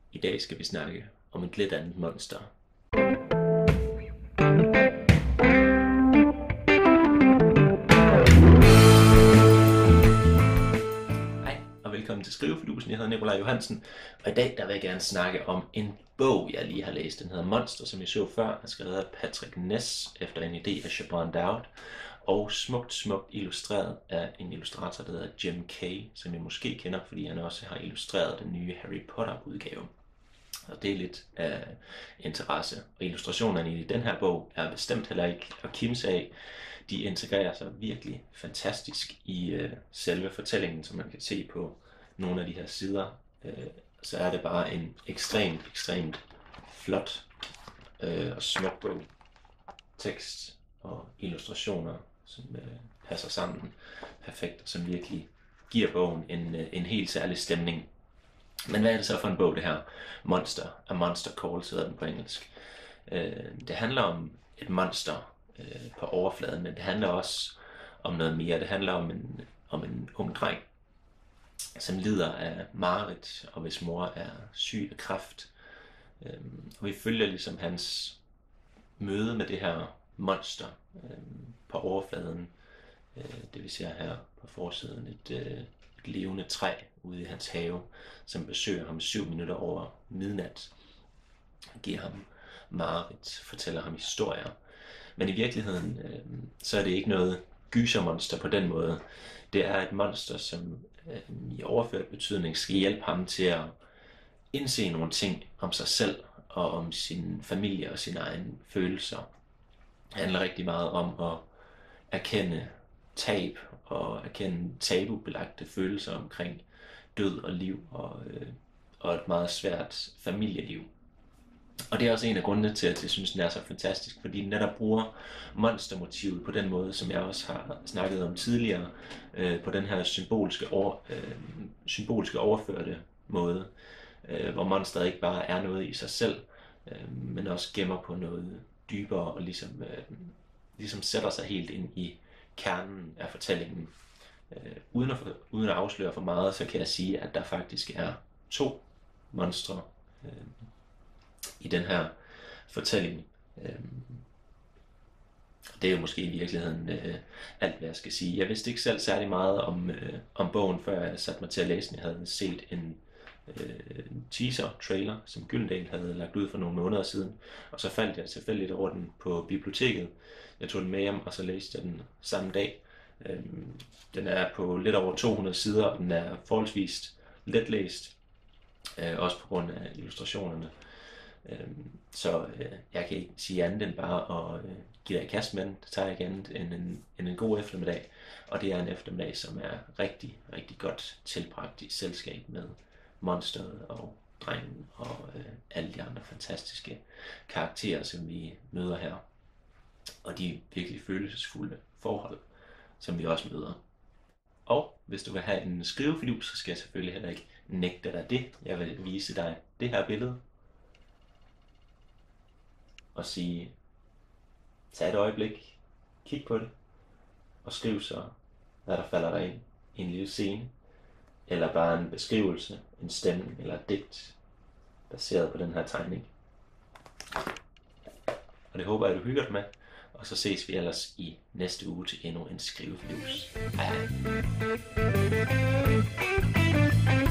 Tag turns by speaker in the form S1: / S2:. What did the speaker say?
S1: I dag skal vi snakke om et lidt andet monster. Hej og velkommen til Skrivefidusen. Jeg hedder Nikolaj Johansen, og i dag vil jeg gerne snakke om en bog, jeg lige har læst. Den hedder Monster, som I så før, er skrevet af Patrick Ness efter en idé af Siobhan Dowd, og smukt illustreret af en illustrator, der hedder Jim Kay, som jeg måske kender, fordi han også har illustreret den nye Harry Potter-udgave. Og det er lidt af interesse. Og illustrationerne i den her bog er bestemt heller ikke at kimse af. De integrerer sig virkelig fantastisk i selve fortællingen, som man kan se på nogle af de her sider. Så er det bare en ekstremt flot og smuk bog. Tekst og illustrationer, som passer sammen perfekt, og som virkelig giver bogen en helt særlig stemning. Men hvad er det så for en bog, det her? Monster. A Monster Calls hedder den på engelsk. Det handler om et monster på overfladen, men det handler også om noget mere. Det handler om en ung dreng, som lider af mareridt, og hvis mor er syg af kræft. Og vi følger ligesom hans møde med det her monster på overfladen. Det vi ser her på forsiden, et levende træ ude i hans have, som besøger ham 7 minutter over midnat, giver ham mareridt, fortæller ham historier. Men i virkeligheden, så er det ikke noget gysermonster på den måde. Det er et monster, som i overført betydning skal hjælpe ham til at indse nogle ting om sig selv og om sin familie og sine egne følelser. Det handler rigtig meget om at erkende tab og erkende tabubelagte følelser omkring død og liv og et meget svært familieliv. Og det er også en af grundene til, at jeg synes, den er så fantastisk, fordi den netop bruger monstermotivet på den måde, som jeg også har snakket om tidligere, på den her symbolske overførte måde, hvor monsteret ikke bare er noget i sig selv, men også gemmer på noget dybere og ligesom sætter sig helt ind i kernen af fortællingen. Uden at afsløre for meget, så kan jeg sige, at der faktisk er 2 monstre i den her fortælling. Det er jo måske i virkeligheden alt, hvad jeg skal sige. Jeg vidste ikke selv særlig meget om bogen, før jeg satte mig til at læse den. Jeg havde set en teaser-trailer, som Gyldendal havde lagt ud for nogle måneder siden, og så faldt jeg tilfældigt over den på biblioteket. Jeg tog den med hjem, og så læste jeg den samme dag. Den er på lidt over 200 sider, og den er forholdsvis letlæst, også på grund af illustrationerne. Så jeg kan ikke sige andet end bare at give dig i kast med den. Det tager ikke andet end en god eftermiddag, og det er en eftermiddag, som er rigtig godt tilbragt i selskab med monsteret og drengen og alle de andre fantastiske karakterer, som vi møder her. Og de virkelig følelsesfulde forhold, som vi også møder. Og hvis du vil have en skrivefilus, så skal jeg selvfølgelig heller ikke nægte dig det. Jeg vil vise dig det her billede og sige, tag et øjeblik, kig på det, og skriv så, hvad der falder dig ind i en lille scene, eller bare en beskrivelse, en stemning eller et digt, baseret på den her tegning. Og det håber jeg, du hygger dig med, og så ses vi ellers i næste uge til endnu en skrivefilus. Hej hej.